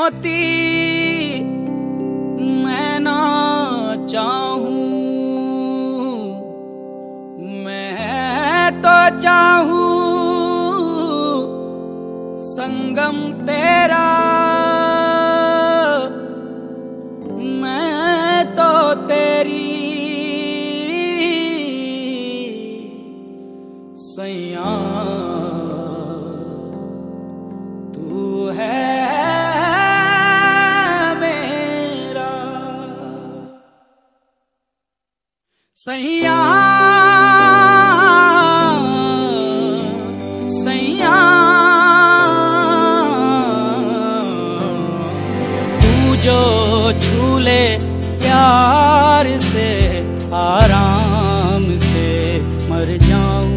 मोती मैं ना चाहूं, मैं तो चाहूं संगम तेरा, मैं तो तेरी सैया तू है मेरा सैया सैया तू जो झूले प्यार से आराम से मर जाऊं,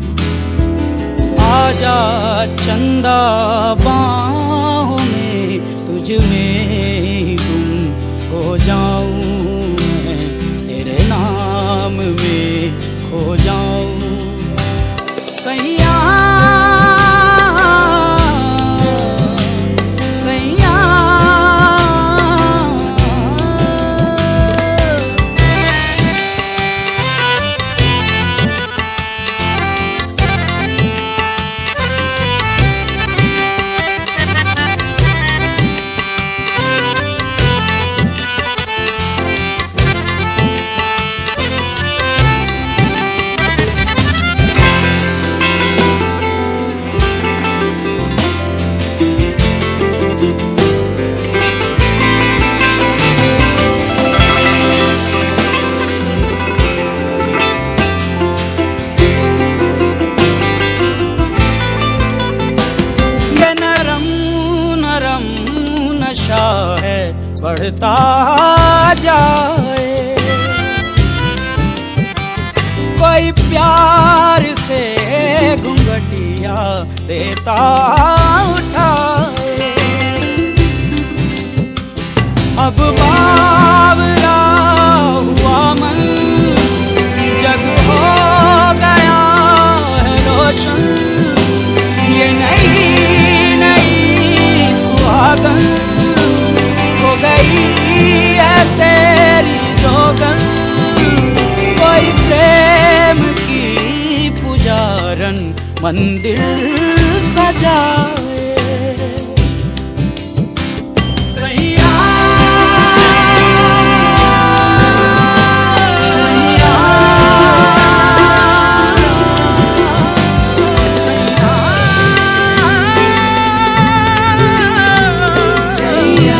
आजा चंदा बाहों में तुझ में गुम हो जाऊं, मैं तेरे नाम में खो जाऊं सैया सैया। बढ़ता जाए कोई प्यार से घुंघटिया देता उठाए, अब बावला हुआ मन जग हो गया है रोशन, ये नहीं नहीं सुहागन हो गई है तेरी जोगन, कोई प्रेम की पुजारन मंदिर सजाए सैया सैया सैया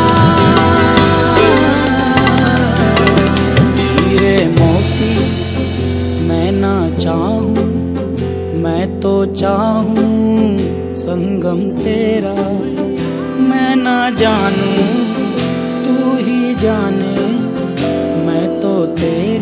तो चाहूं संगम तेरा, मैं ना जानूं तू ही जाने, मैं तो तेरा